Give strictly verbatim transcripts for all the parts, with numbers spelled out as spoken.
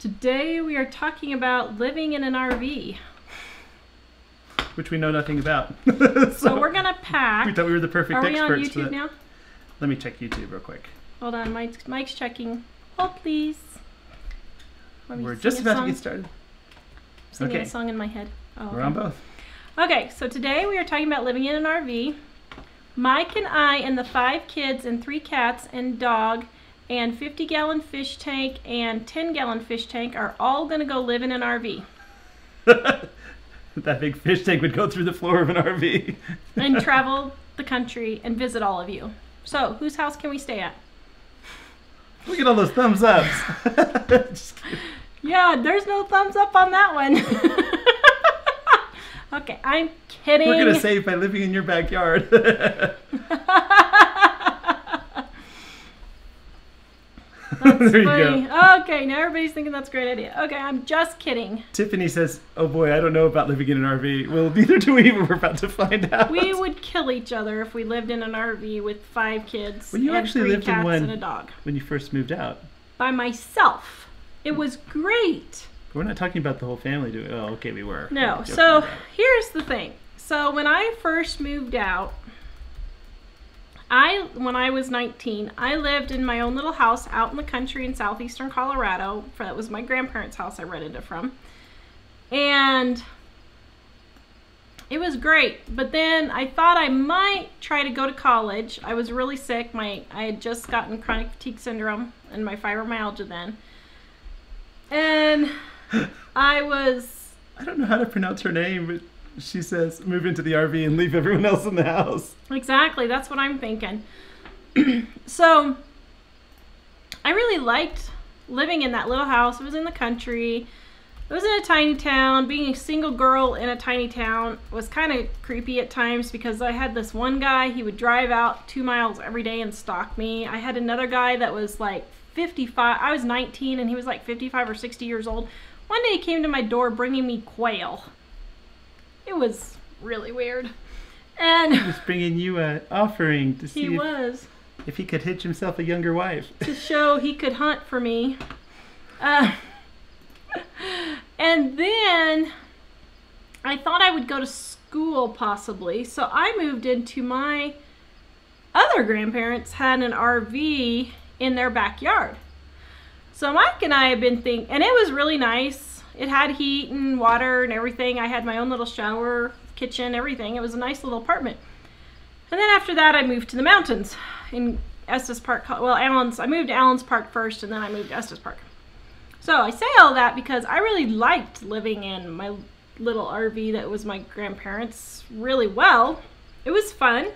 Today we are talking about living in an R V. Which we know nothing about. so, so we're gonna pack. We thought we were the perfect are experts. Are we on YouTube for that. now? Let me check YouTube real quick. Hold on, Mike's, Mike's checking. Hold please. We're just about song. to get started. Singing okay. a song in my head. Oh, we're okay. on both. Okay, so today we are talking about living in an R V. Mike and I and the five kids and three cats and dog and fifty gallon fish tank and ten gallon fish tank are all going to go live in an R V. That big fish tank would go through the floor of an R V. And travel the country and visit all of you. So, whose house can we stay at? Look at all those thumbs ups. Just kidding. Yeah, there's no thumbs up on that one. Okay, I'm kidding. We're going to save by living in your backyard. That's there you funny. go. Okay, now everybody's thinking that's a great idea. Okay, I'm just kidding. Tiffany says, oh boy, I don't know about living in an R V. Well, neither do we, but we're about to find out. We would kill each other if we lived in an R V with five kids well, you and actually three lived cats in one and a dog. When you first moved out. By myself. It was great. We're not talking about the whole family, do we? Oh, okay, we were. No, we so about. here's the thing. So when I first moved out, I, when I was nineteen, I lived in my own little house out in the country in southeastern Colorado. That was my grandparents' house I rented it from. And it was great. But then I thought I might try to go to college. I was really sick. My I had just gotten chronic fatigue syndrome and my fibromyalgia then. And I was... I don't know how to pronounce her name, but... She says, move into the R V and leave everyone else in the house. Exactly. That's what I'm thinking. So, I really liked living in that little house. It was in the country. It was in a tiny town. Being a single girl in a tiny town was kind of creepy at times because I had this one guy, he would drive out two miles every day and stalk me. I had another guy that was like fifty-five. I was nineteen and he was like fifty-five or sixty years old. One day he came to my door bringing me quail. It was really weird. And he was bringing you an offering to see he if, was. if he could hitch himself a younger wife. To show he could hunt for me. Uh, and then I thought I would go to school possibly. So I moved into my other grandparents had an R V in their backyard. So Mike and I have been thinking, and it was really nice. It had heat and water and everything. I had my own little shower, kitchen, everything. It was a nice little apartment. And then after that, I moved to the mountains in Estes Park. Well, Allen's, I moved to Allen's Park first, and then I moved to Estes Park. So I say all that because I really liked living in my little R V that was my grandparents' really well. It was fun.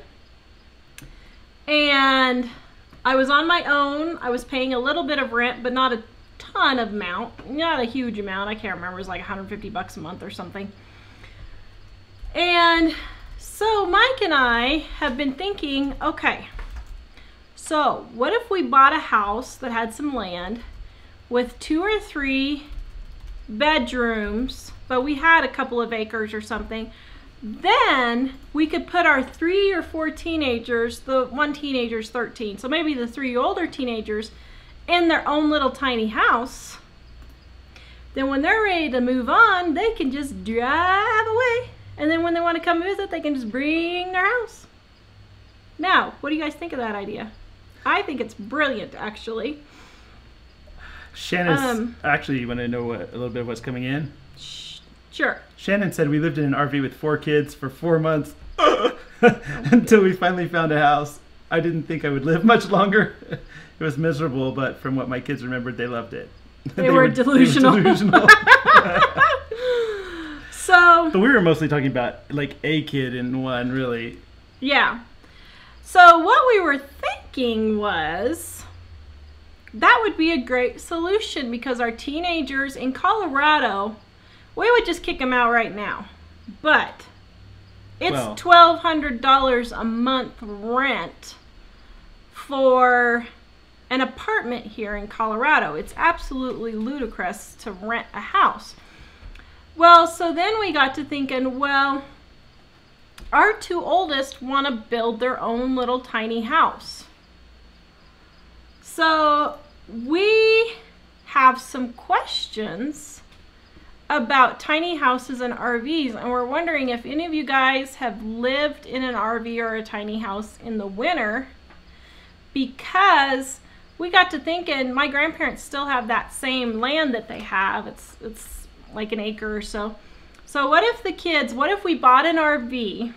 And I was on my own. I was paying a little bit of rent, but not a ton of amount, not a huge amount. I can't remember. It was like a hundred fifty bucks a month or something. And so Mike and I have been thinking, okay, so what if we bought a house that had some land with two or three bedrooms, but we had a couple of acres or something. Then we could put our three or four teenagers, the one teenager's thirteen, so maybe the three older teenagers in their own little tiny house. Then when they're ready to move on, they can just drive away. And then when they want to come visit, they can just bring their house. Now, what do you guys think of that idea? I think it's brilliant, actually. Shannon's, Um, actually, you want to know what, a little bit of what's coming in? Sure. Shannon said we lived in an R V with four kids for four months until we finally found a house. I didn't think I would live much longer. It was miserable, but from what my kids remembered, they loved it. They, they, were, were delusional. They were delusional. So, but we were mostly talking about like a kid in one, really. Yeah. So what we were thinking was that would be a great solution because our teenagers in Colorado, we would just kick them out right now. But it's well, twelve hundred dollars a month rent for an apartment here in Colorado. It's absolutely ludicrous to rent a house. Well, so then we got to thinking, well, our two oldest want to build their own little tiny house. So we have some questions about tiny houses and R Vs, and we're wondering if any of you guys have lived in an R V or a tiny house in the winter, because we got to thinking, my grandparents still have that same land that they have. It's it's like an acre or so. So what if the kids, what if we bought an R V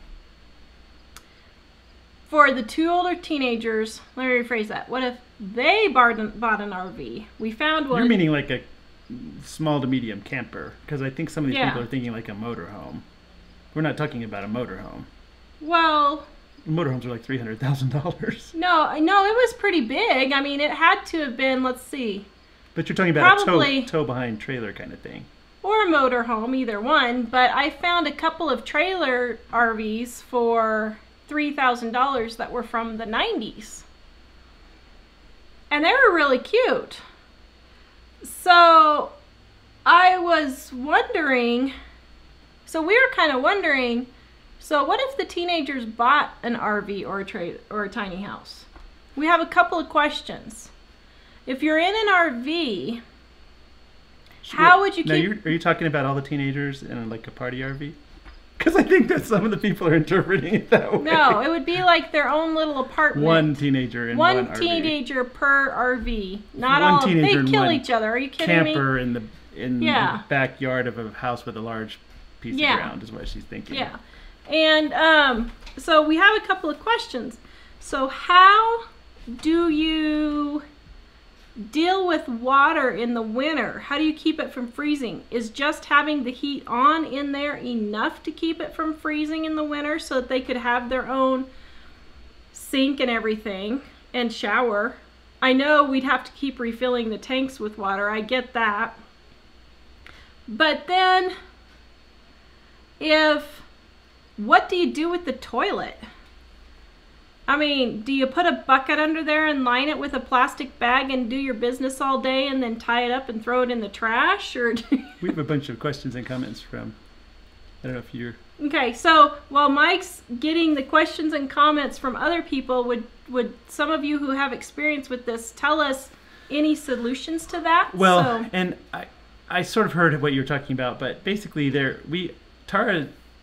for the two older teenagers? Let me rephrase that. What if they bought an, bought an R V? We found one. You're meaning like a small to medium camper, because I think some of these Yeah. people are thinking like a motorhome. We're not talking about a motorhome. Well, Motorhomes are like three hundred thousand dollars. no, no, it was pretty big. I mean, it had to have been, let's see, But you're talking about Probably- a tow, tow behind trailer kind of thing. or a motorhome, either one. But I found a couple of trailer R Vs for three thousand dollars that were from the nineties. And they were really cute. So I was wondering, so we were kind of wondering, so what if the teenagers bought an R V or a tra or a tiny house? We have a couple of questions. If you're in an R V, how would you Now, keep... you're, are you talking about all the teenagers in like a party R V? Because I think that some of the people are interpreting it that way. No, it would be like their own little apartment. One teenager in One one, R V. teenager per R V. Not One all. They teenager in kill one each other. Are you kidding me? Camper in the in Yeah. the backyard of a house with a large piece Yeah. of ground is what she's thinking. Yeah. And um, so we have a couple of questions. So how do you deal with water in the winter? How do you keep it from freezing? Is just having the heat on in there enough to keep it from freezing in the winter so that they could have their own sink and everything and shower? I know we'd have to keep refilling the tanks with water. I get that. But then if, what do you do with the toilet? I mean, do you put a bucket under there and line it with a plastic bag and do your business all day and then tie it up and throw it in the trash? Or do you... We have a bunch of questions and comments from, I don't know if you're... Okay, so while Mike's getting the questions and comments from other people, would, would some of you who have experience with this tell us any solutions to that? Well, So, and I, I sort of heard what you were talking about, but basically there, we, Tara,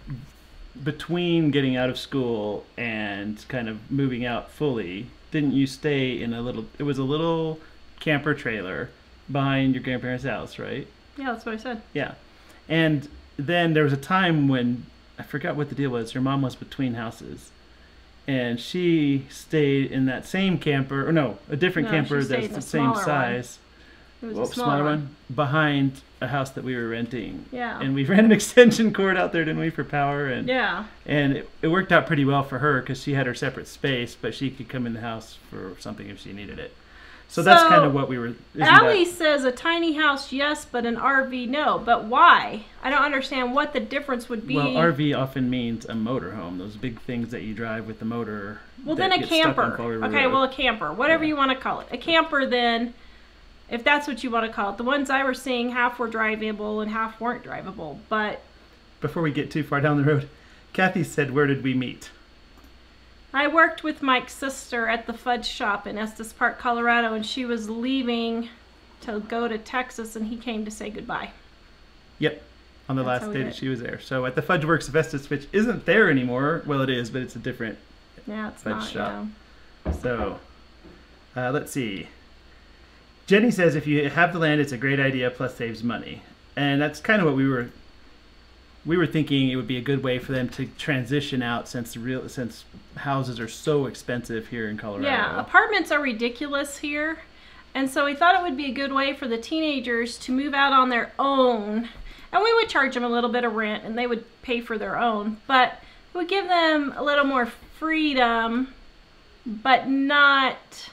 between getting out of school and kind of moving out fully, didn't you stay in a little, it was a little camper trailer behind your grandparents' house, right? yeah, that's what I said. Yeah. And then there was a time when, I forgot what the deal was, your mom was between houses. And she stayed in that same camper, or no, a different No, she camper stayed that's in the a same smaller size. It was Well, a smaller one. behind a house that we were renting. Yeah. And we ran an extension cord out there, didn't we, for power? And Yeah. and it, it worked out pretty well for her because she had her separate space, but she could come in the house for something if she needed it. So, that's So, kind of what we were. isn't Allie that- says a tiny house, yes, but an R V, no. But why? I don't understand what the difference would be. Well, R V often means a motorhome. Those big things that you drive with the motor. Well, that then a get stuck on camper. Fall River Okay, Road. well, a camper. Whatever Yeah. you want to call it. A camper, then, if that's what you want to call it. The ones I were seeing, half were drivable and half weren't drivable. But Before we get too far down the road, Kathy said, "Where did we meet?" I worked with Mike's sister at the fudge shop in Estes Park, Colorado, and she was leaving to go to Texas, and he came to say goodbye. Yep, on the That's how last we day did that it. she was there. So at the Fudge Works of Estes, which isn't there anymore. Well, it is, but it's a different. Yeah, it's Fudge not, shop. yeah. So, uh, let's see. Jenny says if you have the land, it's a great idea, plus saves money. And that's kind of what we were we were thinking it would be a good way for them to transition out since the real since houses are so expensive here in Colorado. Yeah, apartments are ridiculous here. And so we thought it would be a good way for the teenagers to move out on their own. And we would charge them a little bit of rent and they would pay for their own. But it would give them a little more freedom, but not...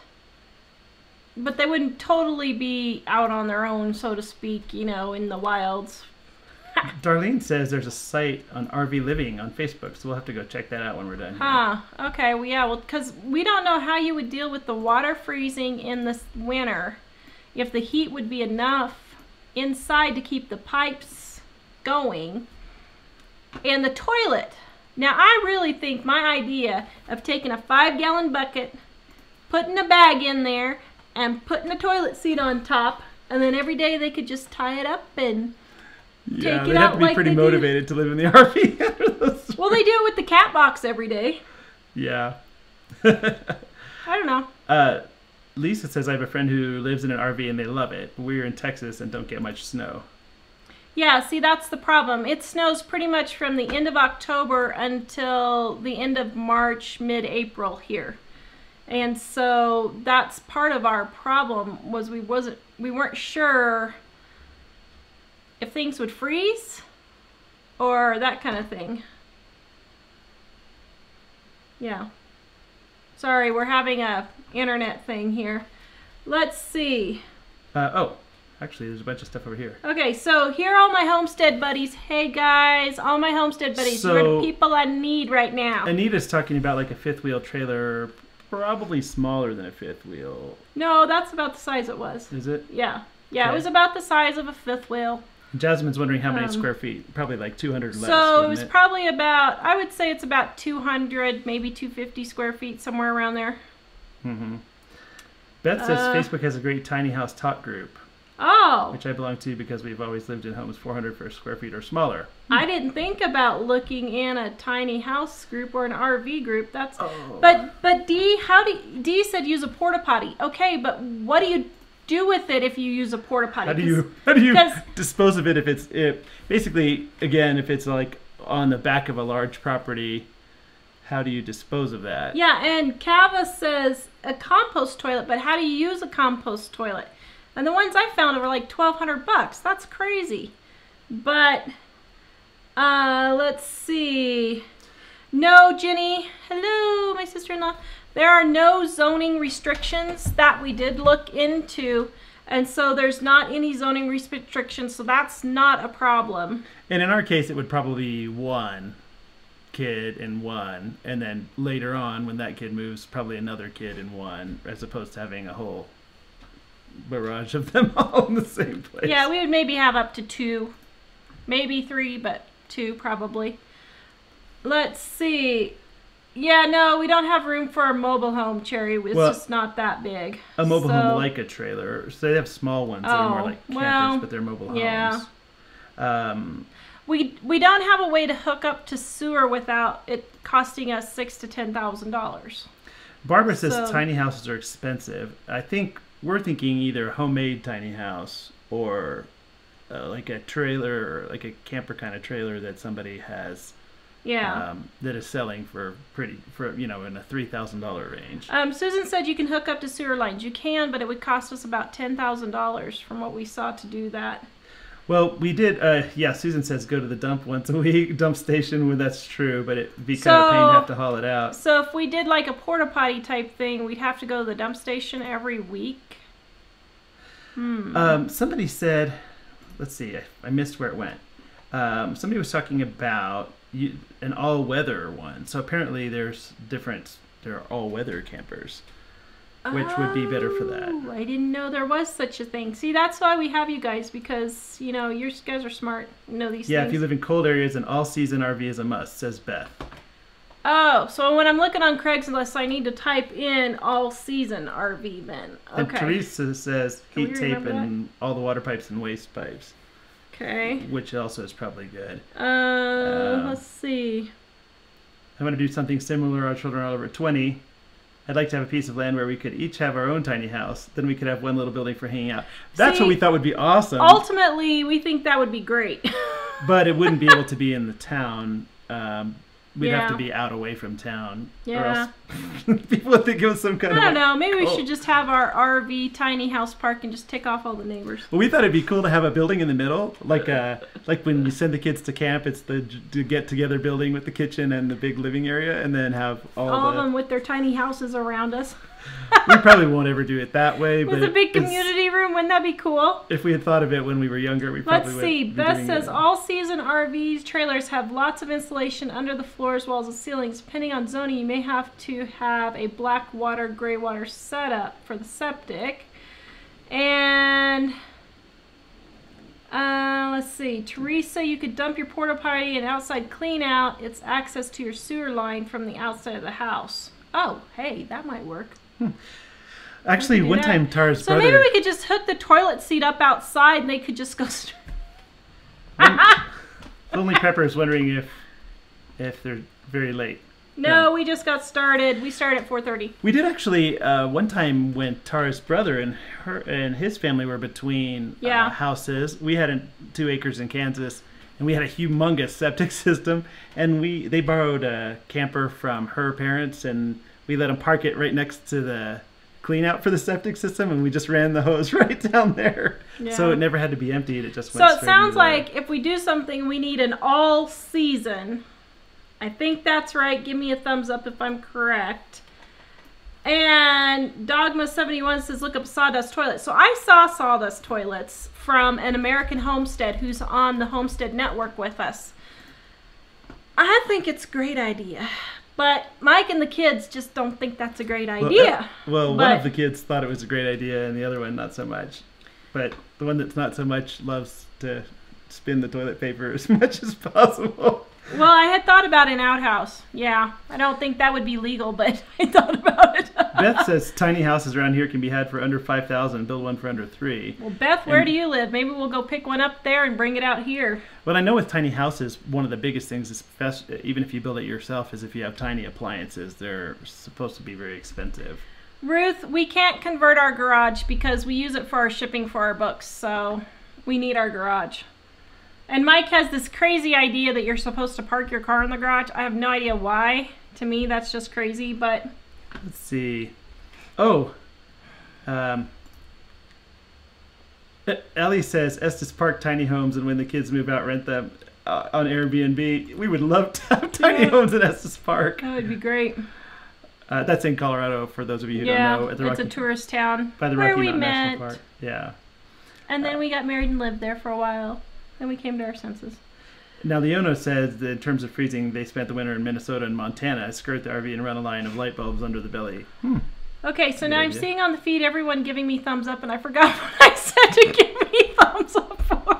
But they wouldn't totally be out on their own, so to speak, you know, in the wilds. Darlene says there's a site on R V Living on Facebook, so we'll have to go check that out when we're done here. Huh. Okay, well, yeah, well, because we don't know how you would deal with the water freezing in this winter. If the heat would be enough inside to keep the pipes going. And the toilet. Now, I really think my idea of taking a five-gallon bucket, putting a bag in there, and putting a toilet seat on top And then every day they could just tie it up and Yeah, take they'd it have out to be like pretty they do. motivated to live in the R V. after those Well, they do it with the cat box every day. Yeah. I don't know. uh, Lisa says, I have a friend who lives in an R V and they love it. We're in Texas and don't get much snow. Yeah, see, that's the problem. It snows pretty much from the end of October until the end of March, mid-April here. And so that's part of our problem was we wasn't we weren't sure if things would freeze or that kind of thing. Yeah. Sorry, we're having a internet thing here. Let's see. Uh, oh, actually, there's a bunch of stuff over here. Okay, so here are all my homestead buddies. Hey guys, all my homestead buddies. So, You're the people I need right now. Anita's talking about like a fifth wheel trailer, probably smaller than a fifth wheel. No, that's about the size it was. Is it? Yeah. Yeah, Okay. it was about the size of a fifth wheel. Jasmine's wondering how many Um, square feet. Probably like two hundred less. So it wouldn't was it? probably about, I would say it's about two hundred, maybe two hundred fifty square feet, somewhere around there. Mm-hmm. Beth says Uh, Facebook has a great tiny house talk group, Oh, which I belong to because we've always lived in homes four hundred square feet or smaller. I didn't think about looking in a tiny house group or an R V group. That's, Oh. but, but Dee, how do, Dee said use a porta potty. Okay, but what do you do with it if you use a porta potty? How do you how do you 'cause- dispose of it if it's if basically again if it's like on the back of a large property? How do you dispose of that? Yeah, and Kava says a compost toilet, but how do you use a compost toilet? And the ones I found were like twelve hundred bucks. That's crazy. But uh, let's see. No, Jenny. Hello, my sister-in-law. There are no zoning restrictions that we did look into. And so there's not any zoning restrictions, so that's not a problem. And in our case, it would probably be one kid and one, and then later on, when that kid moves, probably another kid and one, as opposed to having a whole barrage of them all in the same place. Yeah, we would maybe have up to two, maybe three, but two probably. Let's see. Yeah, no, we don't have room for a mobile home, Cherry. It's Well, just not that big. A mobile So- home like a trailer. So they have small ones that are more Oh, like campers, well, but they're mobile homes. yeah. Um, We we don't have a way to hook up to sewer without it costing us six to ten thousand dollars. Barbara says So- tiny houses are expensive. I think we're thinking either homemade tiny house or uh, like a trailer, or like a camper kind of trailer that somebody has. Yeah. Um, that is selling for pretty for you know in a three thousand dollar range. Um, Susan said you can hook up to sewer lines. You can, but it would cost us about ten thousand dollars from what we saw to do that. Well, we did. Uh, yeah, Susan says go to the dump once a week, dump station. Well, that's true, but it'd be kind of a pain to So- have to haul it out. So if we did like a porta potty type thing, we'd have to go to the dump station every week. Hmm. Um, somebody said, let's see, I, I missed where it went. Um, somebody was talking about you, an all-weather one. So apparently there's different. There are all-weather campers, which would be better for that. Oh, I didn't know there was such a thing. See, that's why we have you guys, because, you know, you guys are smart, you know these Yeah, things. if you live in cold areas, an all-season R V is a must, says Beth. Oh, so when I'm looking on Craigslist, I need to type in all-season R V then. And Okay. Teresa says Can we heat tape remember and all the water pipes and waste pipes, Okay. which also is probably good. Uh, Um, let's see. I want to do something similar. Our children are all over twenty. I'd like to have a piece of land where we could each have our own tiny house. Then we could have one little building for hanging out. That's See, what we thought would be awesome. Ultimately, we think that would be great. But it wouldn't be able to be in the town. Um, we'd have to Yeah. be out away from town. Yeah. Or else people would think it was some kind I of... don't like- know. Maybe we Oh. should just have our R V tiny house park and just tick off all the neighbors. Well, we thought it'd be cool to have a building in the middle, like uh, like when you send the kids to camp, it's the to get together building with the kitchen and the big living area, and then have all, All of the. them with their tiny houses around us. We probably won't ever do it that way, but With a big it's- community room, wouldn't that be cool? If we had thought of it when we were younger, we probably Let's would. see. be Beth doing says it. all season R Vs trailers have lots of insulation under the floors, walls, and ceilings. Depending on zoning, you may have to have a black water, gray water setup for the septic. And uh, let's see. Teresa, you could dump your porta potty and outside clean out. It's access to your sewer line from the outside of the house. Oh, hey, that might work. Actually, one that. time Tara's so brother... maybe we could just hook the toilet seat up outside and they could just go... St- Lonely Pepper's wondering if if they're very late. No, we just got started. We started at four thirty. We did actually uh, one time when Tara's brother and her and his family were between yeah. uh, houses. We had a, two acres in Kansas, and we had a humongous septic system. And we they borrowed a camper from her parents, and we let them park it right next to the clean out for the septic system, and we just ran the hose right down there. Yeah. So it never had to be emptied. It just went So it straight sounds into like there. If we do something, we need an all season. I think that's right. Give me a thumbs up if I'm correct. And Dogma seventy-one says, look up sawdust toilets. So I saw sawdust toilets from an American homestead who's on the Homestead Network with us. I think it's a great idea. But Mike and the kids just don't think that's a great idea. Well, uh, well but, one of the kids thought it was a great idea, and the other one not so much. But the one that's not so much loves to spin the toilet paper as much as possible. Well, I had thought about an outhouse. Yeah, I don't think that would be legal, but I thought about it. Beth says tiny houses around here can be had for under five thousand dollars. Build one for under three. Well, Beth, where and, do you live? Maybe we'll go pick one up there and bring it out here. What I know with tiny houses, one of the biggest things, is even if you build it yourself, is if you have tiny appliances, they're supposed to be very expensive. Ruth, we can't convert our garage because we use it for our shipping for our books, so we need our garage. And Mike has this crazy idea that you're supposed to park your car in the garage. I have no idea why. To me, that's just crazy, but... Let's see. Oh. Um, Ellie says, Estes Park tiny homes, and when the kids move out, rent them uh, on Airbnb. We would love to have tiny yeah. homes in Estes Park. That would be great. Uh, that's in Colorado, for those of you who yeah, don't know. At the it's Rocky, a tourist town. By the where Rocky we Mountain met. National Park. Yeah. And then uh, we got married and lived there for a while. Then we came to our senses. Now, Leona says that in terms of freezing, they spent the winter in Minnesota and Montana, skirt the R V and run a line of light bulbs under the belly. Hmm. Okay, so Good now idea. I'm seeing on the feed everyone giving me thumbs up, and I forgot what I said to give me thumbs up for.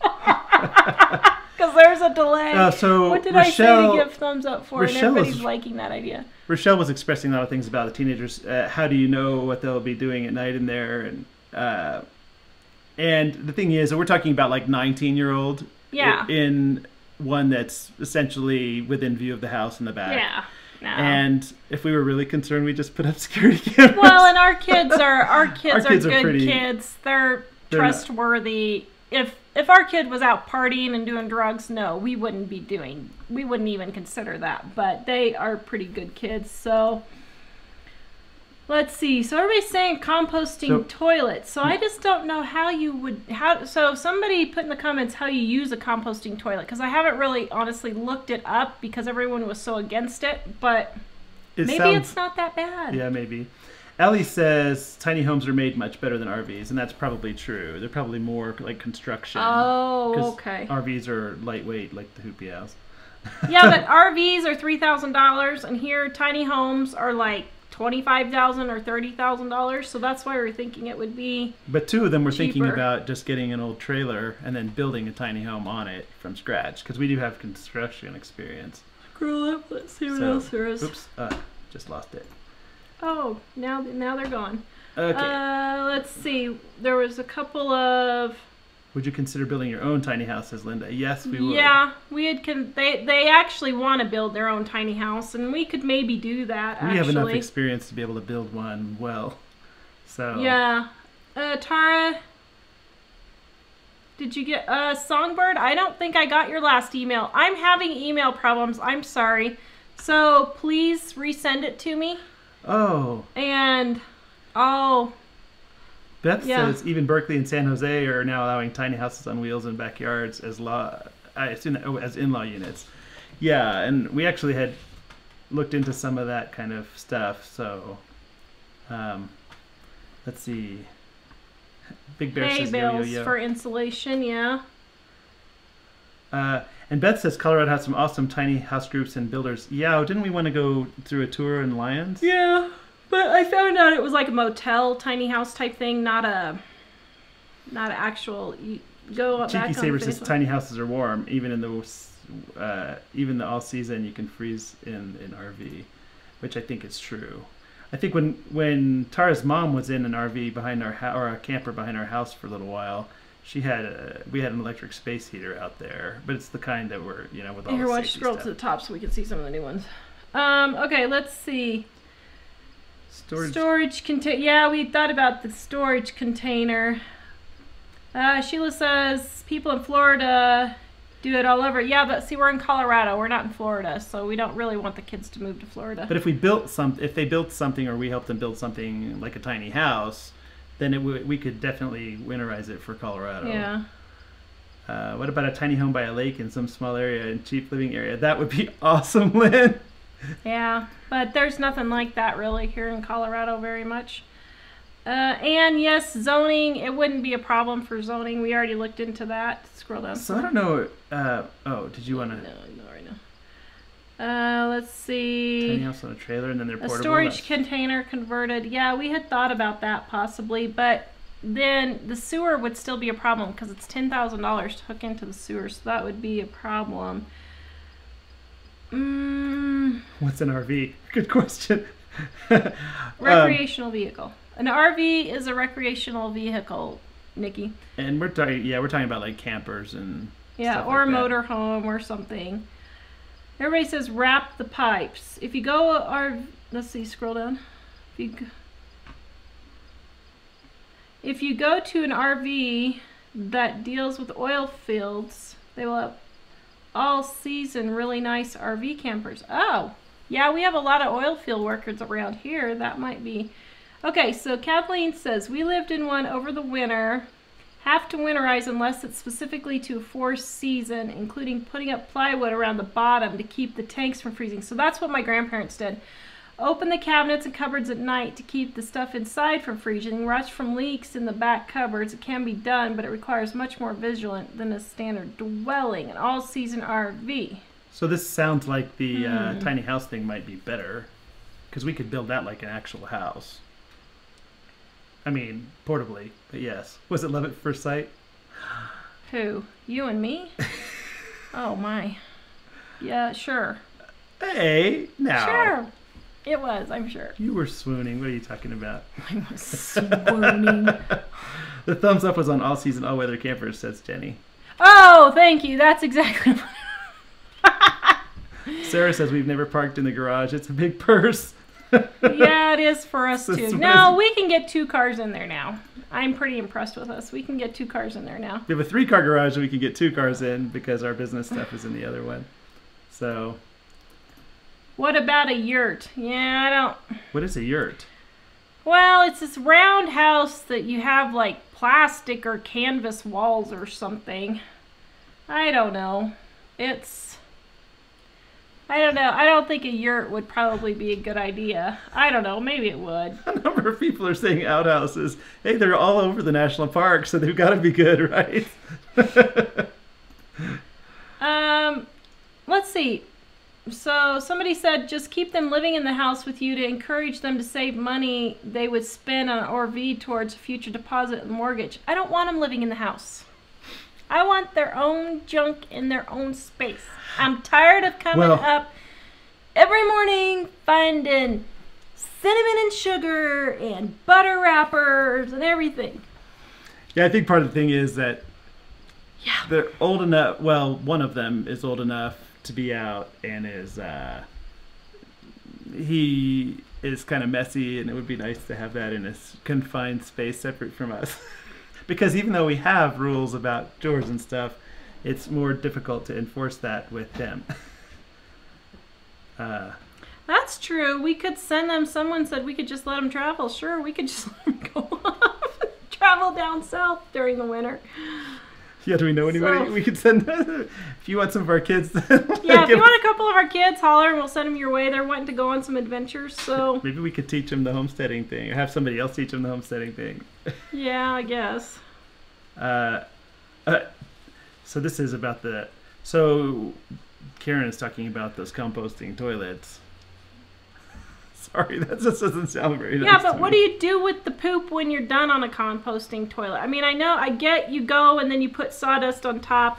Because there's a delay. Uh, so what did Rochelle, I say to give thumbs up for? Rochelle and everybody's is, liking that idea. Rochelle was expressing a lot of things about the teenagers. Uh, how do you know what they'll be doing at night in there? And uh, and the thing is, we're talking about like nineteen-year-old. Yeah. In one that's essentially within view of the house in the back. Yeah. No. And if we were really concerned, we just put up security cameras. Well, and our kids are our kids, our kids are are good pretty, kids. They're, they're trustworthy. Not. If if our kid was out partying and doing drugs, no, we wouldn't be doing. We wouldn't even consider that. But they are pretty good kids. So let's see. So everybody's saying composting so, toilets. So I just don't know how you would how. So somebody put in the comments how you use a composting toilet, because I haven't really honestly looked it up because everyone was so against it. But it maybe sounds, it's not that bad. Yeah, maybe. Ellie says tiny homes are made much better than R Vs, and that's probably true. They're probably more like construction. Oh, okay. R Vs are lightweight, like the Hoopie House. Yeah, but R Vs are three thousand dollars, and here tiny homes are like twenty-five thousand dollars or thirty thousand dollars, so that's why we're thinking it would be But two of them were cheaper. thinking about just getting an old trailer and then building a tiny home on it from scratch, because we do have construction experience. Scroll up, let's see what So, else there is. Oops, uh, just lost it. Oh, now now they're gone. Okay. Uh, let's see. There was a couple of... Would you consider building your own tiny house, says Linda? Yes, we would. Yeah, we had. Con- they they actually want to build their own tiny house, and we could maybe do that. We actually. have enough experience to be able to build one well. So. Yeah. Uh, Tara, did you get uh, Songbird? I don't think I got your last email. I'm having email problems. I'm sorry. So please resend it to me. Oh. And, oh. Beth yeah. says even Berkeley and San Jose are now allowing tiny houses on wheels in backyards as law, I assume that, oh, as in-law units. Yeah, and we actually had looked into some of that kind of stuff. So, um, let's see. Big Bear Hay says yo yo bales yo. for insulation, yeah. Uh, and Beth says Colorado has some awesome tiny house groups and builders. Yeah, didn't we want to go through a tour in Lyons? Yeah, but I found out it was like a motel tiny house type thing, not a, not an actual. You go up back Cheeky on Saber says Facebook. tiny houses are warm, even in the uh, even the all season you can freeze in in R V, which I think is true. I think when when Tara's mom was in an R V behind our house, or a camper behind our house for a little while, she had a, we had an electric space heater out there, but it's the kind that were, you know, with all Here, the watch safety scroll stuff. to the top so we can see some of the new ones. Um, okay, let's see. Storage. Storage container. Yeah, we thought about the storage container. Uh, Sheila says people in Florida do it all over. Yeah, but see, we're in Colorado. We're not in Florida, so we don't really want the kids to move to Florida. But if we built some, if they built something, or we helped them build something like a tiny house, then it w- we could definitely winterize it for Colorado. Yeah. Uh, what about a tiny home by a lake in some small area and cheap living area? That would be awesome, Lynn. Yeah, but there's nothing like that really here in Colorado very much. Uh, and yes, zoning, it wouldn't be a problem for zoning. We already looked into that. Scroll down. So I don't know. Uh, oh, did you want to? No, no, right now. Uh, let's see. Tiny house on a trailer, and then they're A portable. storage That's- container converted. Yeah, we had thought about that possibly, but then the sewer would still be a problem because it's ten thousand dollars to hook into the sewer, so that would be a problem. Mm, What's an R V? Good question. recreational um, vehicle. An R V is a recreational vehicle, Nikki. And we're talking, yeah, we're talking about like campers and Yeah, stuff or like a that. motor home or something. Everybody says wrap the pipes. If you go, our let's see, scroll down. If you go, if you go to an R V that deals with oil fields, they will have all season really nice R V campers. Oh, yeah, we have a lot of oil field workers around here. That might be. Okay, so Kathleen says, we lived in one over the winter. Have to winterize unless it's specifically to a forced season, including putting up plywood around the bottom to keep the tanks from freezing. So that's what my grandparents did. Open the cabinets and cupboards at night to keep the stuff inside from freezing. Watch from leaks in the back cupboards. It can be done, but it requires much more vigilant than a standard dwelling, an all-season R V. So this sounds like the Hmm. uh, tiny house thing might be better, because we could build that like an actual house. I mean, portably, but yes. Was it love at first sight? Who? You and me? Oh my. Yeah, sure. Hey, now. Sure. It was, I'm sure. You were swooning. What are you talking about? I was swooning. The thumbs up was on all season, all weather campers, says Jenny. Oh, thank you. That's exactly what. Sarah says we've never parked in the garage. It's a big purse. Yeah, it is for us So too. it's No, amazing. we can get two cars in there now. I'm pretty impressed with us. We can get two cars in there now. We have a three car garage and we can get two cars in because our business stuff is in the other one. So, What about a yurt? Yeah, I don't. what is a yurt? Well, it's this round house that you have like plastic or canvas walls or something. I don't know. It's. I don't know. I don't think a yurt would probably be a good idea. I don't know. Maybe it would. A number of people are saying outhouses. Hey, they're all over the national park, so they've got to be good, right? Um, let's see. So somebody said just keep them living in the house with you to encourage them to save money they would spend on an R V towards a future deposit and mortgage. I don't want them living in the house. I want their own junk in their own space. I'm tired of coming Well- up every morning finding cinnamon and sugar and butter wrappers and everything. Yeah, I think part of the thing is that Yeah. they're old enough. Well, one of them is old enough to be out and is, uh, he is kind of messy, and it would be nice to have that in a s- confined space separate from us. Because even though we have rules about chores and stuff, it's more difficult to enforce that with him. uh, That's true. We could send them. Someone said we could just let them travel. Sure, we could just let them go off, travel down south during the winter. yeah, do we know anybody? So- We could send, if you want some of our kids. Yeah, if you want a couple of our kids, holler and we'll send them your way. They're wanting to go on some adventures, so Maybe we could teach them the homesteading thing, or have somebody else teach them the homesteading thing. yeah, I guess. Uh, uh, so this is about the. So Karen is talking about those composting toilets. Sorry, that just doesn't sound very nice. Yeah, but to what me. do you do with the poop when you're done on a composting toilet? I mean, I know, I get you go and then you put sawdust on top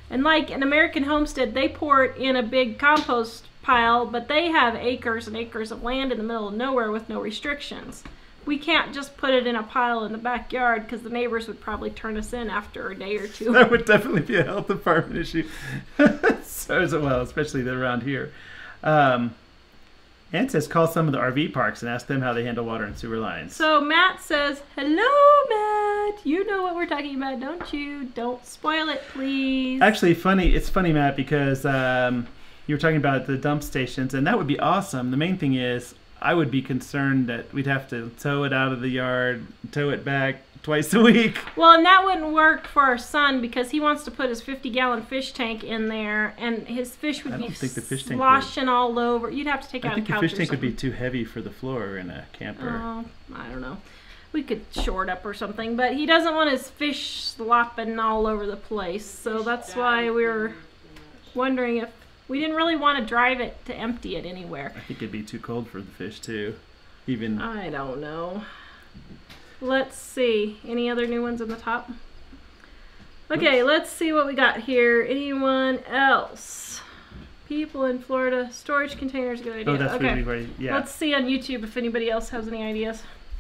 And like an American homestead, they pour it in a big compost pile, but they have acres and acres of land in the middle of nowhere with no restrictions. We can't just put it in a pile in the backyard because the neighbors would probably turn us in after a day or two. That would definitely be a health department issue. So, so well, especially around here. Um, Ann says call some of the R V parks and ask them how they handle water and sewer lines. So Matt says, hello, Matt. You know what we're talking about, don't you? Don't spoil it, please. Actually, funny. It's funny, Matt, because um, you were talking about the dump stations, and that would be awesome. The main thing is, I would be concerned that we'd have to tow it out of the yard, tow it back twice a week. Well, and that wouldn't work for our son because he wants to put his fifty gallon fish tank in there, and his fish would I be don't think the fish tank sloshing all over. You'd have to take I out think a couch the fish or tank would something. be too heavy for the floor in a camper. Oh, I don't know. We could shore it up or something, but he doesn't want his fish slopping all over the place, so that's why we were wondering if we didn't really want to drive it to empty it anywhere. I think it'd be too cold for the fish too. Even I don't know. Let's see. Any other new ones on the top? Okay, Oops. Let's see what we got here. Anyone else? People in Florida. Storage containers, good idea. oh, that's okay. really right. Yeah. Let's see on YouTube if anybody else has any ideas.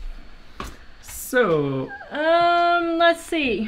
So Um, let's see.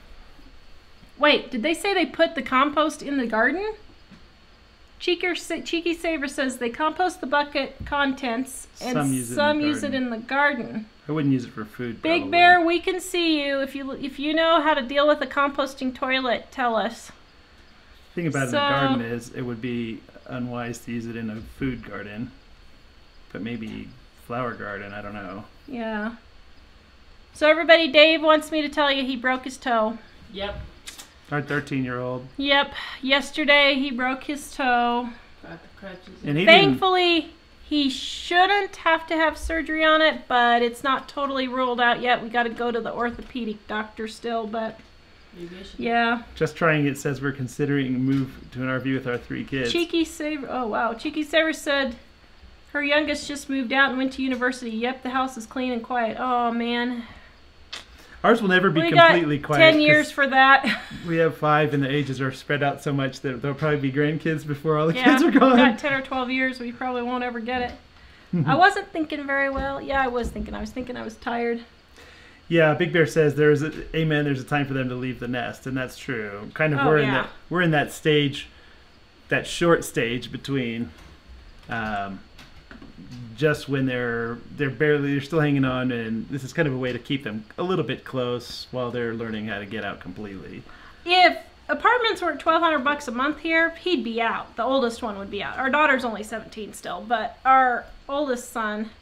Wait, did they say they put the compost in the garden? Cheeker, Cheeky Saver says they compost the bucket contents and Some use it in some the use it garden. in the garden. I wouldn't use it for food. Big probably. Bear, we can see you. If you if you know how to deal with a composting toilet, tell us. The thing about it in So- the garden is it would be unwise to use it in a food garden, but maybe flower garden. I don't know. Yeah. So everybody, Dave wants me to tell you he broke his toe. Yep. Our thirteen-year-old. Yep. Yesterday he broke his toe. Got the crutches. And he didn't. Thankfully, he shouldn't have to have surgery on it, but it's not totally ruled out yet. We got to go to the orthopedic doctor still, but Maybe I should- yeah. Just trying it says we're considering a move to an R V with our three kids. Cheeky Saver, oh wow. Cheeky Saver said her youngest just moved out and went to university. Yep, the house is clean and quiet. Oh man. Ours will never be We completely got quiet. ten 'cause years for that. We have five, and the ages are spread out so much that there'll probably be grandkids before all the Yeah, kids are gone. we've got ten or twelve years. We probably won't ever get it. I wasn't thinking very well. Yeah, I was thinking. I was thinking I was tired. Yeah, Big Bear says there's a, amen. There's a time for them to leave the nest, and that's true. Kind of, Oh, we're in yeah. that we're in that stage, that short stage between, um, just when they're they're barely they're still hanging on, and this is kind of a way to keep them a little bit close while they're learning how to get out completely. If apartments were twelve hundred bucks a month here, he'd be out. The oldest one would be out. Our daughter's only seventeen still, but our oldest son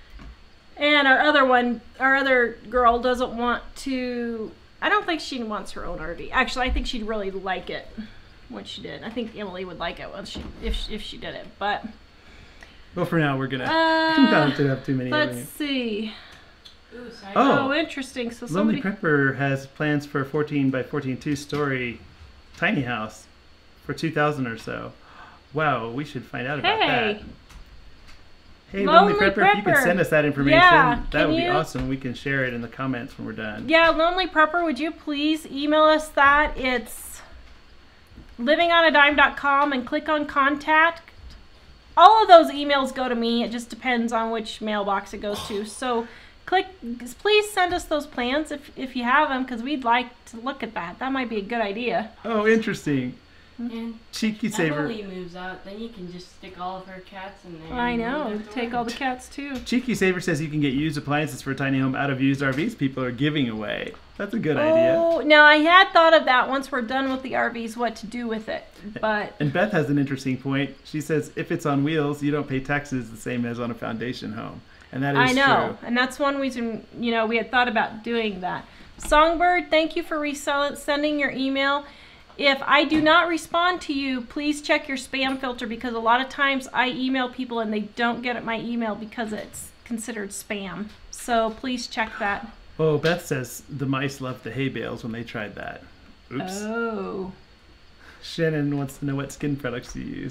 and our other one, our other girl doesn't want to. I don't think she wants her own R V. Actually, I think she'd really like it when she did. I think Emily would like it when she if she, if she did it, but. Well, for now, we're gonna Uh, not to have too many. Let's of them. see. Ooh, side Oh. Oh, interesting. So Lonely somebody. Prepper has plans for a fourteen by fourteen two-story tiny house for two thousand or so. Wow, we should find out about Hey. that. Hey, Lonely, Lonely Prepper, if you could Prepper. send us that information, Yeah, that can would be you? awesome. We can share it in the comments when we're done. Yeah, Lonely Prepper, would you please email us that? It's living on a dime dot com and click on contact. All of those emails go to me. It just depends on which mailbox it goes to. So click, please send us those plans if, if you have them, because we'd like to look at that. That might be a good idea. Oh, interesting. And Cheeky Saver. Emily moves out, then you can just stick all of her cats in there. I and know. leave it Take all the alone. cats too. Cheeky Saver says you can get used appliances for a tiny home out of used R Vs people are giving away. That's a good idea. Oh, now I had thought of that once we're done with the R Vs, what to do with it. But And Beth has an interesting point. She says if it's on wheels, you don't pay taxes the same as on a foundation home. And that is I know, true. and that's one reason, you know, we had thought about doing that. Songbird, thank you for resell- sending your email. If I do not respond to you, please check your spam filter, because a lot of times I email people and they don't get my email because it's considered spam. So please check that. Oh, Beth says the mice loved the hay bales when they tried that. Oops. Oh. Shannon wants to know what skin products you use.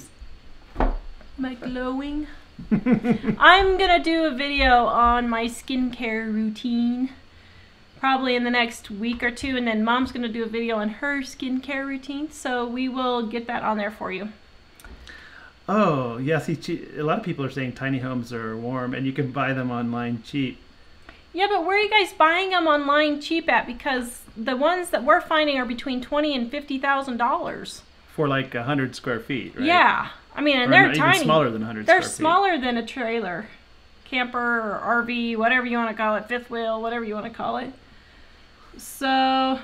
My glowing. I'm gonna do a video on my skincare routine. probably in the next week or two, and then Mom's going to do a video on her skincare routine, so we will get that on there for you. Oh, yeah, see, a lot of people are saying tiny homes are warm, and you can buy them online cheap. Yeah, but where are you guys buying them online cheap at? Because the ones that we're finding are between twenty and fifty thousand dollars for like a hundred square feet, right? Yeah, I mean, and or they're even tiny. Smaller than a hundred. They're square feet. smaller than a trailer, camper or R V, whatever you want to call it, fifth wheel, whatever you want to call it. So,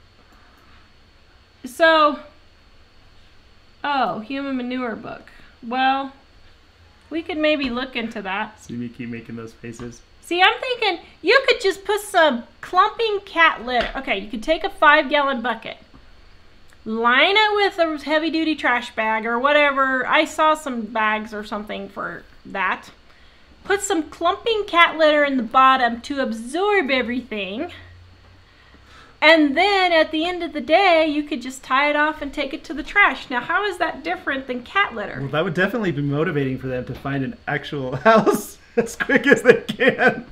so, oh, human manure book. Well, we could maybe look into that. See me keep making those faces. See, I'm thinking you could just put some clumping cat litter. Okay, you could take a five gallon bucket, line it with a heavy duty trash bag or whatever. I saw some bags or something for that. Put some clumping cat litter in the bottom to absorb everything. And then at the end of the day, you could just tie it off and take it to the trash. Now, how is that different than cat litter? Well, that would definitely be motivating for them to find an actual house as quick as they can.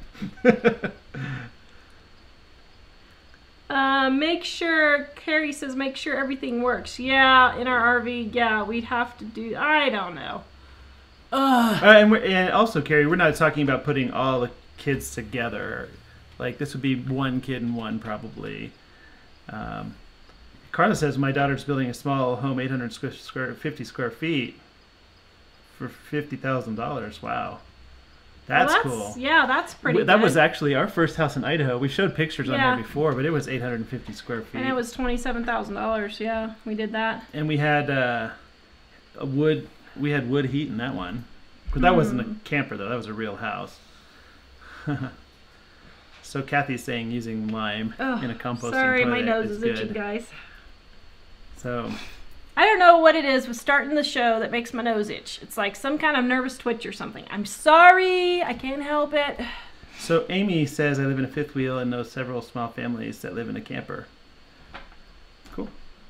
uh, make sure, Carrie says, make sure everything works. Yeah, in our R V, yeah, we'd have to do, I don't know. Uh, and, we're, and also, Carrie, we're not talking about putting all the kids together. Like, this would be one kid and one, probably. Um, Carla says, my daughter's building a small home, eight hundred square, fifty square feet, for fifty thousand dollars. Wow. That's, well, that's cool. Yeah, that's pretty That good. was actually our first house in Idaho. We showed pictures on Yeah. there before, but it was eight hundred fifty square feet. And it was twenty-seven thousand dollars. Yeah, we did that. And we had uh, a wood, we had wood heat in that one. But that Mm. wasn't a camper, though. That was a real house. So Kathy's saying using lime Oh, in a composting sorry, toilet my nose is is good. itching, guys. So I don't know what it is with starting the show that makes my nose itch. It's like some kind of nervous twitch or something. I'm sorry. I can't help it. So Amy says, I live in a fifth wheel and know several small families that live in a camper. Cool.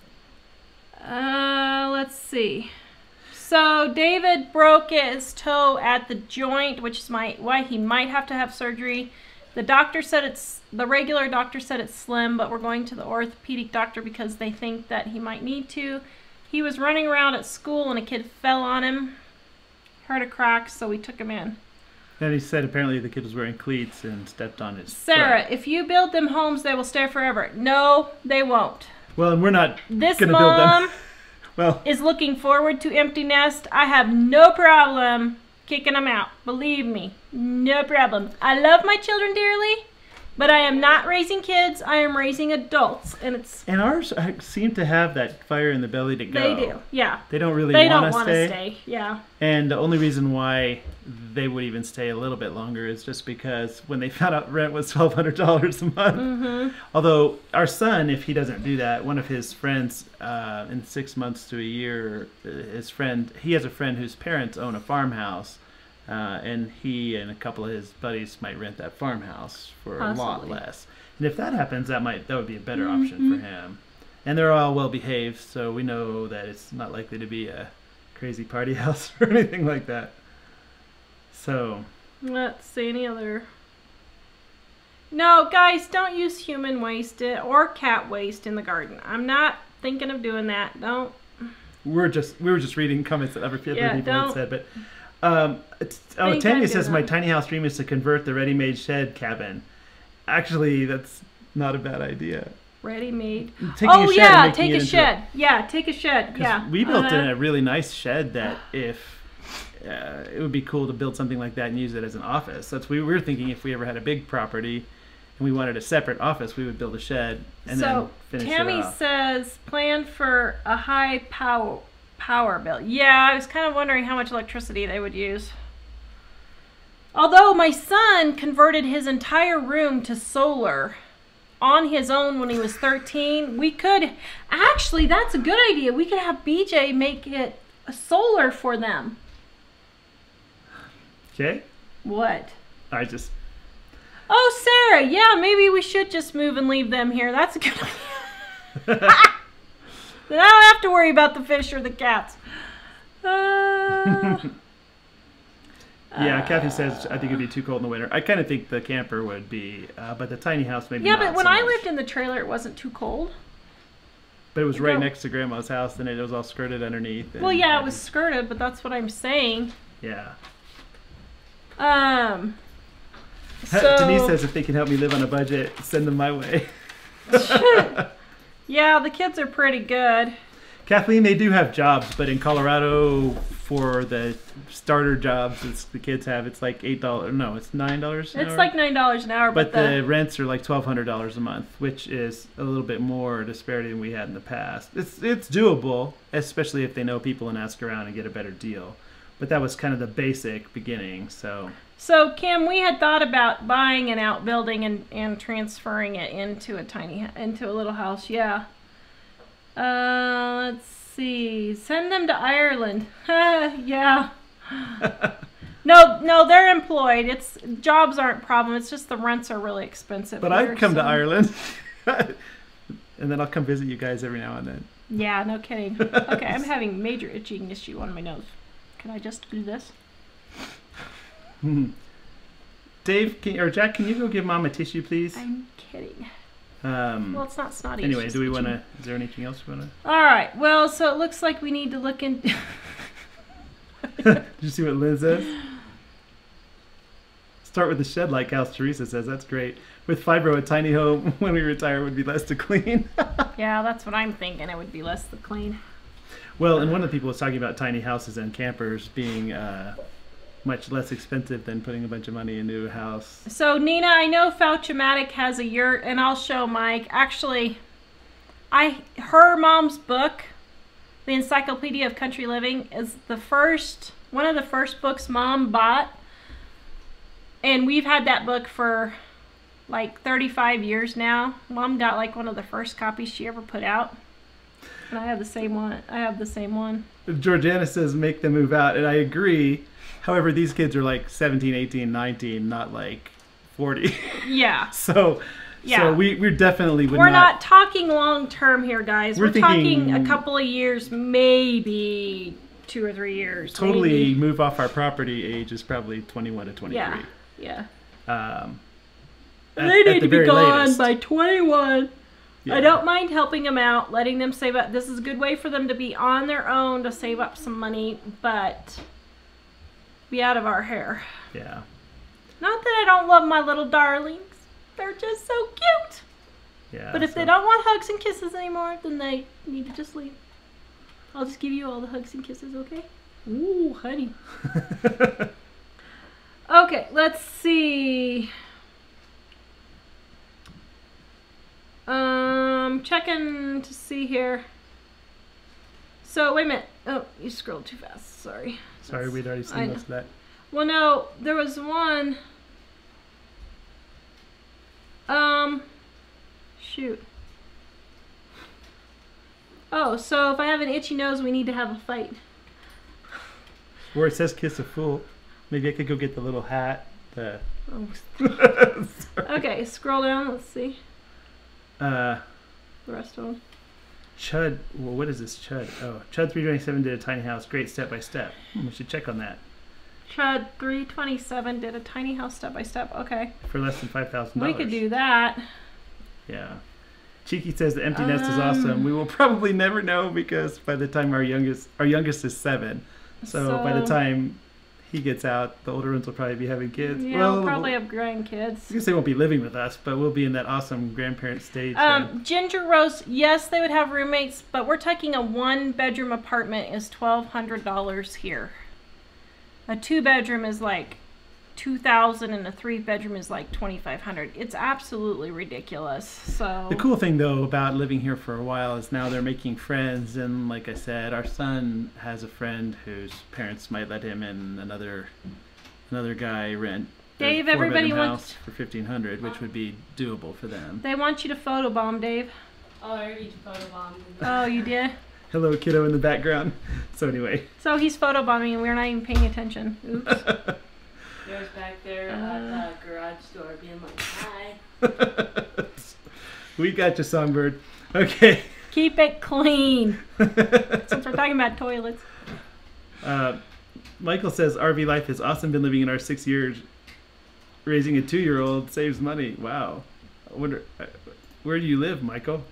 Uh, let's see. So David broke his toe at the joint, which is my, why he might have to have surgery. The doctor said it's, the regular doctor said it's slim, but we're going to the orthopedic doctor because they think that he might need to. He was running around at school and a kid fell on him, heard a crack, so we took him in. And he said apparently the kid was wearing cleats and stepped on his Sarah, foot. if you build them homes, they will stay forever. No, they won't. Well, and we're not This going to build mom them. Well, is looking forward to empty nest. I have no problem kicking them out. Believe me, no problem. I love my children dearly, but I am not raising kids. I am raising adults, and it's and ours seem to have that fire in the belly to go. they do, yeah. They don't really They want don't to want stay. to stay, yeah. And the only reason why they would even stay a little bit longer is just because when they found out rent was twelve hundred dollars a month. Mm-hmm. Although our son, if he doesn't do that, one of his friends uh, in six months to a year, his friend, he has a friend whose parents own a farmhouse. Uh, and he and a couple of his buddies might rent that farmhouse for a lot Possibly. less. And if that happens, that might that would be a better Mm-hmm. option for him. And they're all well behaved, so we know that it's not likely to be a crazy party house or anything like that. So Let's see, any other... No, guys, don't use human waste or cat waste in the garden. I'm not thinking of doing that. Don't. we're just we were just reading comments that other people, Yeah, people don't had said, but um, it's, oh, Think Tanya I'd do says my that. tiny house dream is to convert the ready-made shed cabin. Actually, that's not a bad idea. Ready-made. Taking Oh, a shed yeah, and making take it a into shed. Yeah, take a shed. 'cause Yeah. we built Uh-huh. in a really nice shed that if uh, it would be cool to build something like that and use it as an office. That's we were thinking if we ever had a big property and we wanted a separate office, we would build a shed and So, then finish Tammy it off. says, plan for a high power power bill. Yeah, I was kind of wondering how much electricity they would use. Although my son converted his entire room to solar on his own when he was thirteen, we could, actually, that's a good idea. We could have B J make it a solar for them. Okay, What? I just Oh, Sarah, yeah, maybe we should just move and leave them here. That's a good idea. Then I don't have to worry about the fish or the cats. Uh, Yeah, Kathy says I think it'd be too cold in the winter. I kind of think the camper would be, uh, but the tiny house maybe Yeah, not but when so I much. lived in the trailer, it wasn't too cold. But it was You right go- next to Grandma's house, and it was all skirted underneath. And, Well, yeah, it was skirted, but that's what I'm saying. Yeah. Um. So, Denise says if they can help me live on a budget, send them my way. yeah, the kids are pretty good. Kathleen, they do have jobs, but in Colorado, for the starter jobs it's, the kids have, it's like eight dollars. No, it's nine dollars an It's hour. like nine dollars an hour, But but, the rents are like twelve hundred dollars a month, which is a little bit more disparity than we had in the past. It's it's doable, especially if they know people and ask around and get a better deal. But that was kind of the basic beginning. So So, Kim, we had thought about buying an outbuilding and, and transferring it into a tiny, into a little house. Yeah. Uh, let's see. Send them to Ireland. Yeah. No, no, they're employed. It's jobs aren't a problem. It's just the rents are really expensive. But here, I'd come so- to Ireland, and then I'll come visit you guys every now and then. Yeah, no kidding. Okay, I'm having major itching issue on my nose. Can I just do this? Dave, can, or Jack, can you go give Mom a tissue, please? I'm kidding. Um, Well, it's not snotty. it's anyway, just do we itchy. want to? Is there anything else we want All right. Well, so it looks like we need to look in. to? Did you see what Lynn says? Start with the shed, like House Teresa says. That's great. With fibro, a tiny home when we retire would be less to clean. Yeah, that's what I'm thinking. It would be less to clean. Well, and one of the people was talking about tiny houses and campers being uh, much less expensive than putting a bunch of money into a house. So, Nina, I know Fauchematic has a yurt, and I'll show Mike. Actually, I her mom's book, The Encyclopedia of Country Living, is the first, one of the first books Mom bought. And we've had that book for like thirty-five years now. Mom got like one of the first copies she ever put out. And I have the same one. I have the same one. Georgiana says make them move out, and I agree. However, these kids are like seventeen, eighteen, nineteen, not like forty. Yeah. so Yeah. so we, we definitely would We're not... not talking long term here, guys. We're We're, talking thinking- a couple of years, maybe two or three years. Totally maybe. move off our property age is probably twenty-one to twenty-three. Yeah. Yeah. Um, And at- they at need the to be very gone latest. by twenty-one. Yeah. I don't mind helping them out, letting them save up. This is a good way for them to be on their own to save up some money, but be out of our hair. Yeah. Not that I don't love my little darlings. They're just so cute. Yeah. But if so- they don't want hugs and kisses anymore, then they need to just leave. I'll just give you all the hugs and kisses, okay? Ooh, honey. Okay, let's see. Um, checking to see here. So, wait a minute. Oh, you scrolled too fast. Sorry. Sorry, That's- we'd already I seen know. most of that. Well, no, there was one. Um, shoot. Oh, so if I have an itchy nose, we need to have a fight. Where it says kiss a fool. Maybe I could go get the little hat. The... Oh. Okay, scroll down. Let's see uh, the rest of them. Chud. Well, what is this Chud? Oh, Chud three twenty-seven did a tiny house. Great step by step. Hmm, we should check on that. Chud three twenty-seven did a tiny house step by step. Okay, For less than five thousand we dollars. could do that. Yeah. Cheeky says the empty nest is Um, awesome. We will probably never know because by the time our youngest our youngest is seven, so, by the So- time he gets out, the older ones will probably be having kids. Yeah, well, we'll probably we'll- have grandkids. I guess they won't be living with us, but we'll be in that awesome grandparent stage. then. Um, Ginger Rose, yes, they would have roommates, but we're taking a one-bedroom apartment is twelve hundred dollars here. A two-bedroom is like two thousand, and a three-bedroom is like twenty-five hundred. It's absolutely ridiculous. So The cool thing, though, about living here for a while is now they're making friends, and like I said, our son has a friend whose parents might let him and another another guy rent a Dave, four-bedroom everybody house wants- for fifteen hundred, which would be doable for them. they want you to photobomb, Dave. Oh, I already photobombed. Oh, you did? Hello, kiddo in the background. So anyway, So he's photobombing, and we're not even paying attention. Oops. There's back there at the garage door being like, hi. we got you, Songbird. Okay. Keep it clean. Since we're talking about toilets. Uh, Michael says R V life is awesome. Been living in our six years. Raising a two-year-old saves money. Wow. I wonder, where do you live, Michael?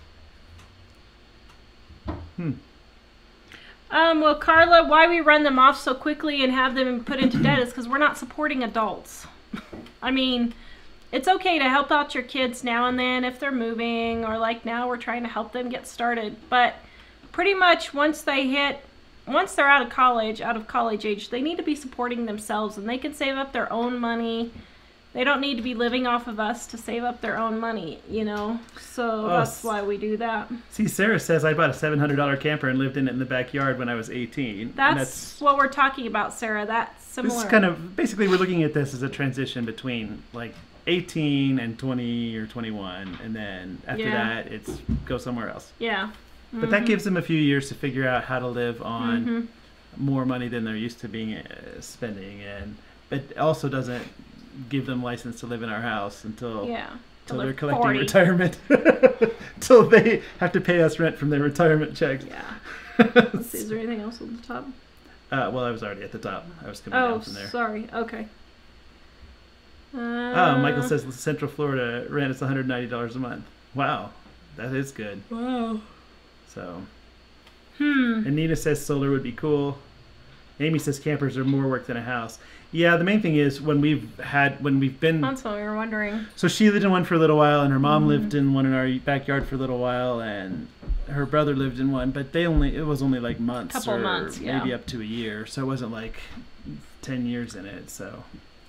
Hmm. Um, well, Carla, why we run them off so quickly and have them put into debt is because we're not supporting adults. I mean, it's okay to help out your kids now and then if they're moving, or like now we're trying to help them get started. But pretty much once they hit, once they're out of college, out of college age, they need to be supporting themselves, and they can save up their own money. They don't need to be living off of us to save up their own money, you know? So Oh, that's why we do that. See, Sarah says I bought a seven hundred dollar camper and lived in it in the backyard when I was eighteen. And That's, that's what we're talking about, Sarah. That's similar. This is kind of, basically we're looking at this as a transition between like eighteen and twenty or twenty-one, and then after Yeah. that it's go somewhere else. Yeah. But that gives them a few years to figure out how to live on Mhm. more money than they're used to being uh, spending, and it also doesn't give them license to live in our house until Yeah. until Till they're they're collecting forty. retirement, until they have to pay us rent from their retirement checks. Yeah. Let's see, is there anything else on the top? Uh, well, I was already at the top. I was coming Oh, down from there. sorry. Okay. Uh, Oh, Michael says Central Florida rent is one hundred ninety dollars a month. Wow, that is good. Wow. So, Hmm. and Nina says solar would be cool. Amy says campers are more work than a house. Yeah, the main thing is when we've had when we've been. That's what we were wondering. So she lived in one for a little while, and her mom Mhm. lived in one in our backyard for a little while, and her brother lived in one. But they only it was only like months, Couple or months, yeah. maybe up to a year. So it wasn't like ten years in it. So.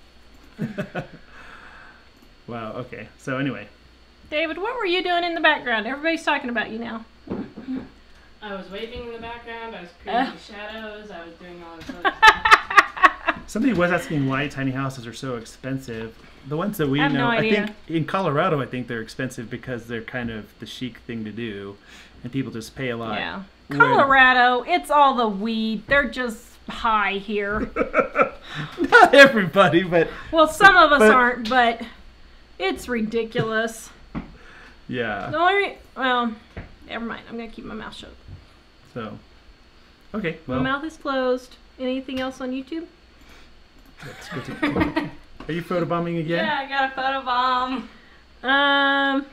Wow. Okay. So anyway. David, what were you doing in the background? Everybody's talking about you now. I was waving in the background. I was Uh. creating shadows. I was doing all this other stuff. Somebody was asking why tiny houses are so expensive. The ones that we I have know, no I idea. think in Colorado, I think they're expensive because they're kind of the chic thing to do, and people just pay a lot. Yeah. When- Colorado, it's all the weed. They're just high here. Not everybody, but Well, some of us But- aren't, but it's ridiculous. yeah. The only re- well, never mind. I'm gonna keep my mouth shut. So, okay, My well, mouth is closed. Anything else on YouTube? that's good to know. Are you photobombing again? Yeah, I got a photo bomb. Um,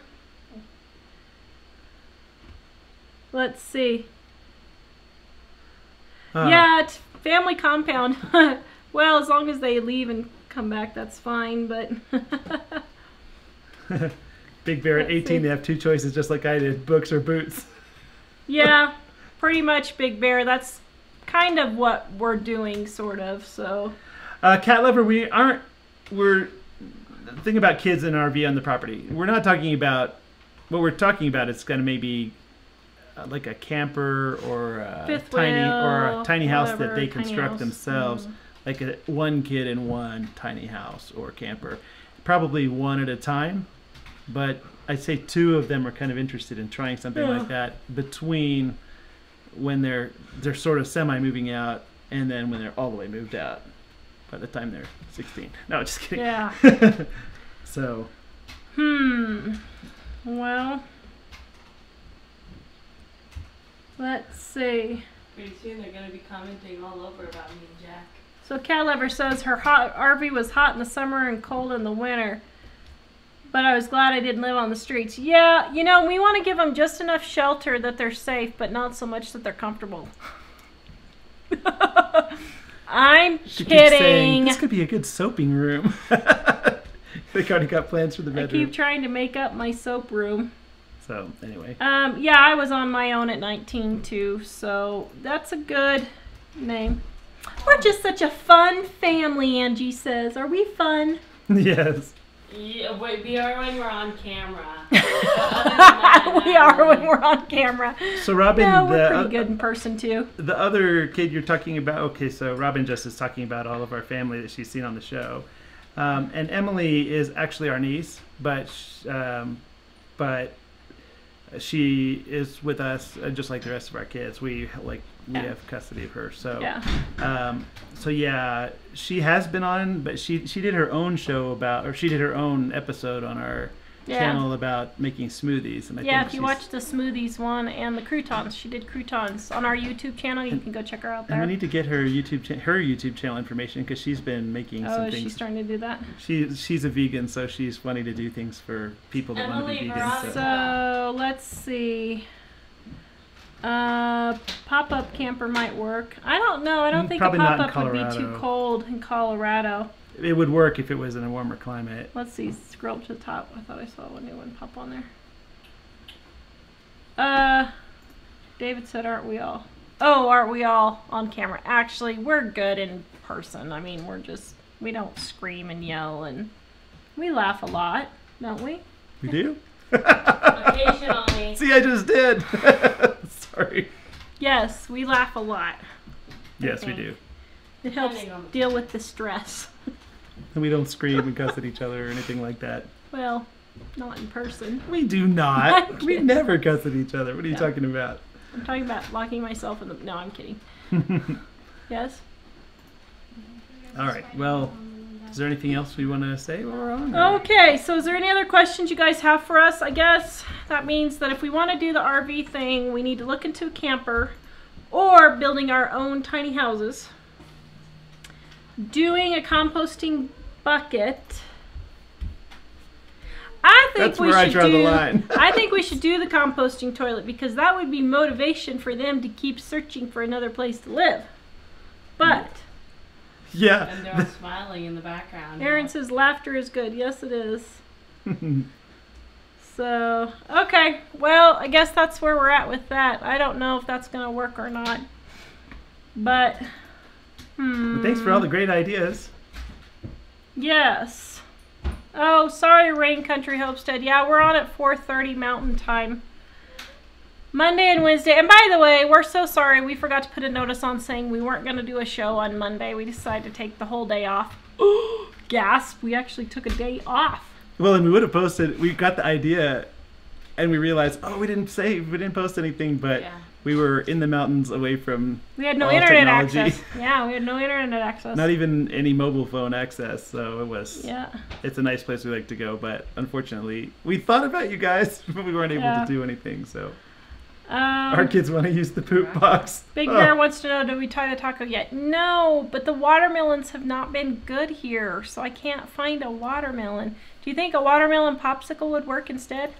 let's see. Uh, Yeah, it's family compound. Well, as long as they leave and come back, that's fine. But Big Bear at Let's eighteen, see. they have two choices, just like I did: books or boots. yeah, pretty much Big Bear. That's kind of what we're doing, sort of. So Uh, cat lover, we aren't. We're thinking about kids in an R V on the property. We're not talking about. What we're talking about is kind of maybe uh, like a camper or a Fifth tiny wheel, or a tiny house that whatever, they tiny construct house. themselves, Mhm. like a one kid in one tiny house or camper, probably one at a time. But I'd say two of them are kind of interested in trying something Yeah. like that between when they're they're sort of semi moving out and then when they're all the way moved out by the time they're sixteen. No, just kidding. yeah. So, Hmm. Well, let's see. Pretty soon they're gonna be commenting all over about me and Jack. So Cat Lover says her hot R V was hot in the summer and cold in the winter. But I was glad I didn't live on the streets. Yeah, you know, we want to give them just enough shelter that they're safe, but not so much that they're comfortable. I'm she keeps saying, kidding. this could be a good soaping room. They already got plans for the I bedroom. keep trying to make up my soap room. So, anyway. Um, yeah, I was on my own at nineteen too, so that's a good name. We're just such a fun family, Angie says. Are we fun? Yes. Yeah, wait, we are when we're on camera. Other than that, We not are when really. we're on camera. So, Robin, No, we're the, pretty uh, good in person too. the other kid you're talking about, okay, so Robin just is talking about all of our family that she's seen on the show. Um, and Emily is actually our niece, but sh- um, but she is with us uh, just like the rest of our kids. We like we Yeah. have custody of her. So Yeah. um, so yeah, she has been on, but she she did her own show about, or she did her own episode on our Yeah. channel about making smoothies, and I Yeah, think if you she's- watch the smoothies one and the croutons, she did croutons on our YouTube channel. You can go check her out And we there. need to get her YouTube cha- her YouTube channel information because she's been making Oh, some is she things. starting to do that? She she's a vegan, so she's wanting to do things for people that want to be Emily vegan. Veronica. So. So let's see. Uh, pop-up camper might work. I don't know. I don't Mm, think probably a not in pop-up would be too Colorado. cold in Colorado. It would work if it was in a warmer climate. Let's see. Scroll up to the top. I thought I saw a new one pop on there. Uh, David said, "Aren't we all?" Oh, aren't we all on camera? Actually, we're good in person. I mean, we're just we don't scream and yell, and we laugh a lot, don't we? We do? Occasionally. See, I just did. Sorry. Yes, we laugh a lot. Yes, we think. do. It helps Depending on the- deal with the stress. And we don't scream and cuss at each other or anything like that. Well, not in person. We do not. We never cuss at each other. What are you No. talking about? I'm talking about locking myself in the. No, I'm kidding. Yes. All right. Well, is there anything else we want to say while we're on? or- Okay, so is there any other questions you guys have for us? I guess that means that if we want to do the R V thing, we need to look into a camper or building our own tiny houses. Doing a composting bucket. I think That's we where I should draw the do, line. I think we should do the composting toilet because that would be motivation for them to keep searching for another place to live. But Yeah. And they're all smiling in the background. Aaron says laughter is good. Yes, it is. So, okay. Well, I guess that's where we're at with that. I don't know if that's going to work or not. But, hmm. But thanks for all the great ideas. Yes. Oh, sorry, Rain Country Homestead. Yeah, we're on at four thirty Mountain Time. Monday and Wednesday. And by the way, we're so sorry. We forgot to put a notice on saying we weren't going to do a show on Monday. We decided to take the whole day off. Gasp. We actually took a day off. Well, and we would have posted. We got the idea, and we realized, oh, we didn't say we didn't post anything, but Yeah. we were in the mountains, away from We had no all internet technology. access. Yeah, we had no internet access. Not even any mobile phone access. So it was. Yeah. It's a nice place we like to go, but unfortunately, we thought about you guys, but we weren't able Yeah. to do anything. So Um, our kids want to use the poop box. Big Oh. Bear wants to know, did we try the taco yet? No, but the watermelons have not been good here, so I can't find a watermelon. Do you think a watermelon popsicle would work instead?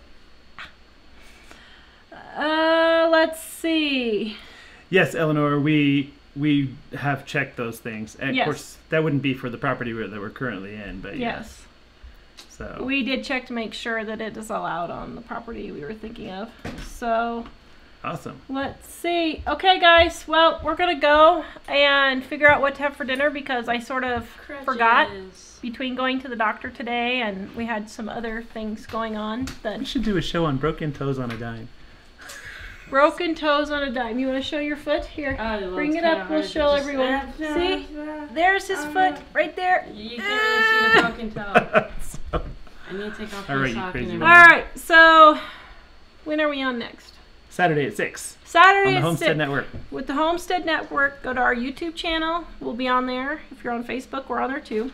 Uh, let's see. Yes, Eleanor, we we have checked those things, and Yes. of course that wouldn't be for the property we're, that we're currently in, but Yes. yes. So We did check to make sure that it is allowed on the property we were thinking of. So, awesome. let's see. Okay, guys. Well, we're going to go and figure out what to have for dinner because I sort of forgot Crutches. between going to the doctor today and we had some other things going on. We That should do a show on broken toes on a dime. broken toes on a dime. You want to show your foot? Here. Oh, well, Bring it's it kinda up. We'll hard to show just- everyone. See? There's his Oh, foot no. right there. You can't really see the broken toe. So, I need to take off All my right, you sock crazy and woman. All right. So, when are we on next? Saturday at six Saturday on the at Homestead six. Network. With the Homestead Network, go to our YouTube channel. We'll be on there. If you're on Facebook, we're on there too.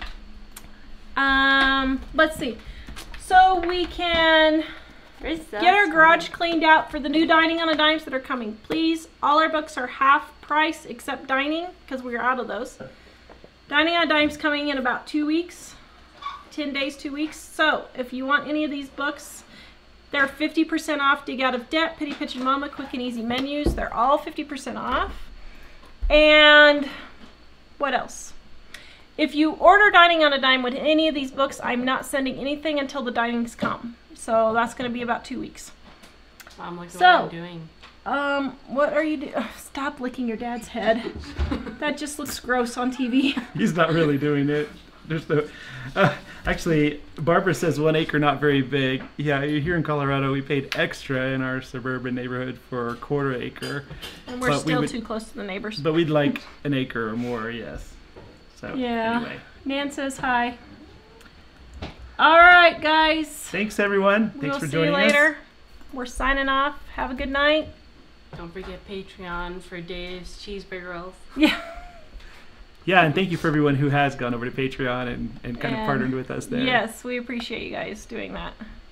Um, let's see. So we can get our garage cleaned out for the new Dining on a Dimes that are coming. Please, all our books are half price except Dining because we're out of those. Dining on a Dimes coming in about two weeks. ten days, two weeks. So if you want any of these books, they're fifty percent off. Dig Out of Debt, Pitty Pitchin' Mama, Quick and Easy Menus. They're all fifty percent off. And what else? If you order Dining on a Dime with any of these books, I'm not sending anything until the dinings come. So that's going to be about two weeks. Mom, look at So- what I'm doing. Um, what are you doing? Stop licking your dad's head. That just looks gross on T V. He's not really doing it. There's no. Uh, actually, Barbara says one acre not very big. Yeah, here in Colorado, we paid extra in our suburban neighborhood for a quarter acre, And we're But we still would- too close to the neighbors. but we'd like an acre or more. Yes. So Yeah. anyway, Nan says hi. All right, guys. thanks everyone. Thanks we'll for see joining you later. us. We're signing off. Have a good night. Don't forget Patreon for Dave's cheeseburger rolls. Yeah. Yeah, and thank you for everyone who has gone over to Patreon and, and kind And of partnered with us there. Yes, we appreciate you guys doing that.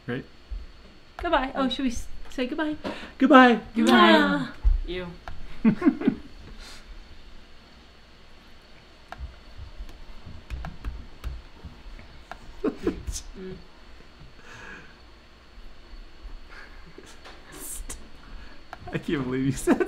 right? Goodbye. Oh, should we s- say goodbye? Goodbye. Goodbye. Ah. You. Mm. I can't believe you said